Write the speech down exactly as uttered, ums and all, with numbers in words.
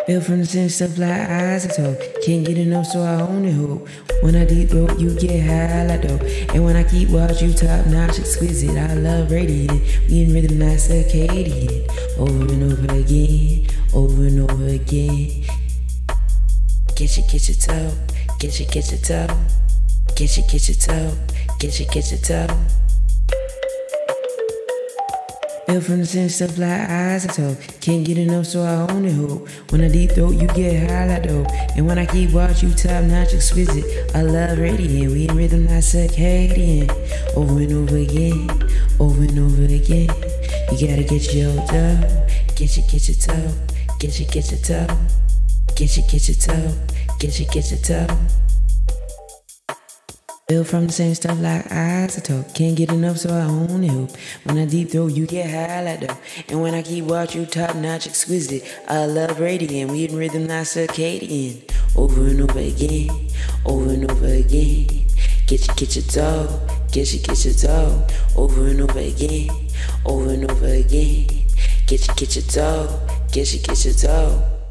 Built from the same stuff like isotope. Can't get enough, so I only hope. When I deep throat, you get high like dope. And when I keep watch, you top notch, exquisite. I love radiant. We in rhythm like circadian. Over and over again, over and over again. Get you, get your toe, get you, get your toe, get you, get your toe, get you, get your toe. Built from the same stuff like isotope. Can't get enough, so I only hope. When I deep throat, you get high like dope. And when I keep watch, you top notch, exquisite. I love radiant. We in rhythm like circadian. Over and over again, over and over again. You gotta get your toe, get you, get your toe, get you, get your toe, get you, get your toe, get you, get your toe. Built from the same stuff like isotope. Can't get enough, so I only hope. When I deep throat, you get high like dope. And when I keep watch, you top notch, exquisite. I love radiant. We in rhythm like circadian. Over and over again, over and over again. Get you, get your toe, get you, get your toe. Over and over again, over and over again. Get you, get your toe, get you, get your toe.